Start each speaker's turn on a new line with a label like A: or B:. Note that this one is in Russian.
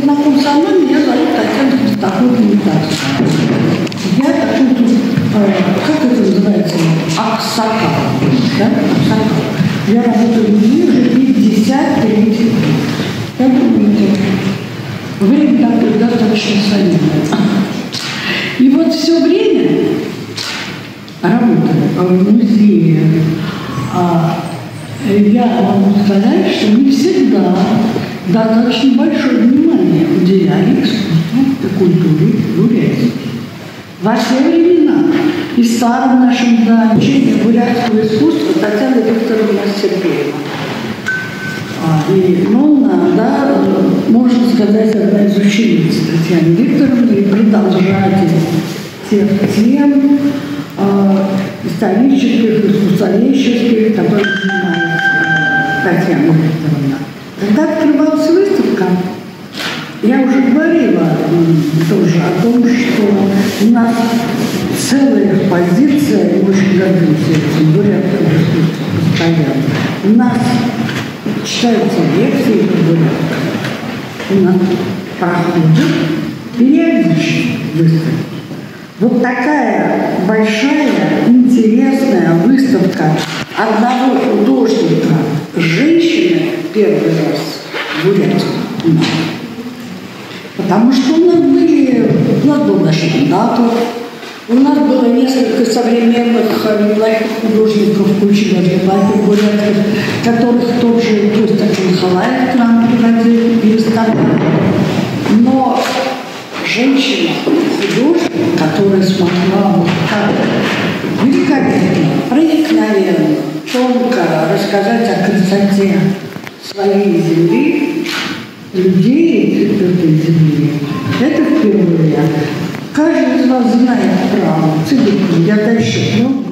A: знаком со мной, меня зовут Татьяна Христофоровна. Я такой тут, как это называется, аксакал, да? Аксакал. Я работаю в мире уже 53 лет. Как думаете, время такое достаточно солидное. И вот все время работая в музее, я могу сказать, что мы всегда достаточно большое внимание уделяли искусству и культуре бурятии. Во все времена. И в старом нашем учении бурятского искусства Татьяна Викторовна Сергеева. Да, можно сказать, одна из учениц Татьяны Викторовны и продолжатель тех тем исторических, искусствоведческих, которые занимается Татьяна Викторовна. Когда открывалась выставка, я уже говорила тоже о том, что у нас целая экспозиция, и очень гордимся этим, бурятского искусства постоянно. У нас читаются лекции по бурятскому, у нас проходят периодически выставки. Вот такая большая, интересная выставка одного художника, женщины, первый раз в Бурятии. Потому что у нас был наш мандатор, у нас было несколько современных неплохих художников, очень даже неплохих бурятских, которых тот же Костя Николаев к нам приводил и выставлял. Но женщина, художник, которая смогла вот так великолепно, проникновенно, тонко рассказать о красоте своей земли, людей этой земли, это впервые. Каждый из вас знает право. Я дальше